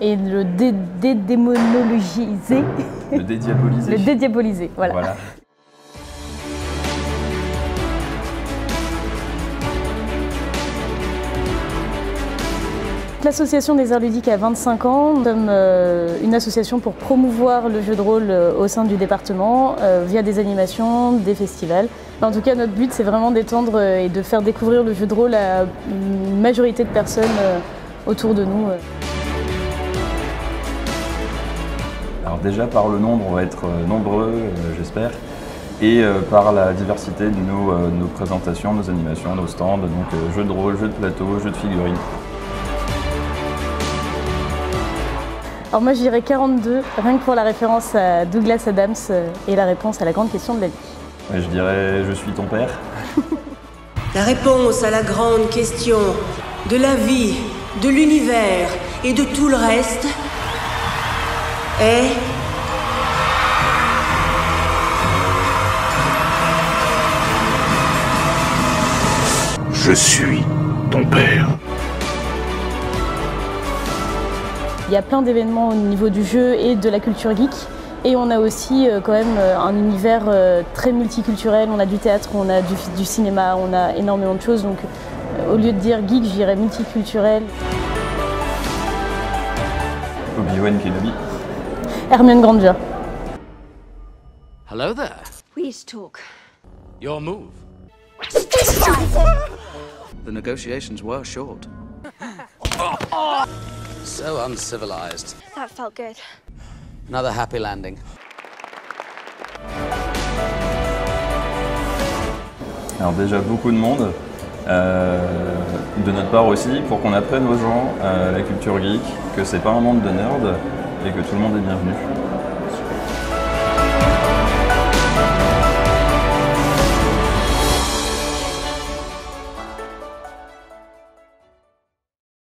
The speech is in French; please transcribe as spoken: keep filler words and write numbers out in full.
et le dé dédémonologiser. Le dédiaboliser. Le dédiaboliser, voilà. voilà. L'association des arts ludiques a vingt-cinq ans. Nous sommes euh, une association pour promouvoir le jeu de rôle euh, au sein du département euh, via des animations, des festivals. En tout cas, notre but, c'est vraiment d'étendre euh, et de faire découvrir le jeu de rôle à une majorité de personnes euh, autour de nous. Alors déjà, par le nombre, on va être nombreux, euh, j'espère, et euh, par la diversité de nos, euh, nos présentations, nos animations, nos stands, donc euh, jeux de rôle, jeux de plateau, jeux de figurines. Alors moi je dirais quarante-deux, rien que pour la référence à Douglas Adams et la réponse à la grande question de la vie. Je dirais je suis ton père. La réponse à la grande question de la vie, de l'univers et de tout le reste est... Je suis ton père. Il y a plein d'événements au niveau du jeu et de la culture geek. Et on a aussi euh, quand même euh, un univers euh, très multiculturel. On a du théâtre, on a du, du cinéma, on a énormément de choses. Donc euh, au lieu de dire geek, je dirais multiculturel. Obi-Wan Kenobi. Hermione Granger. Hello there. Please talk. Your move. The negotiations were short. So uncivilized. That felt good. Another happy landing. Alors déjà beaucoup de monde, euh, de notre part aussi, pour qu'on apprenne aux gens euh, la culture geek, que c'est pas un monde de nerds et que tout le monde est bienvenu.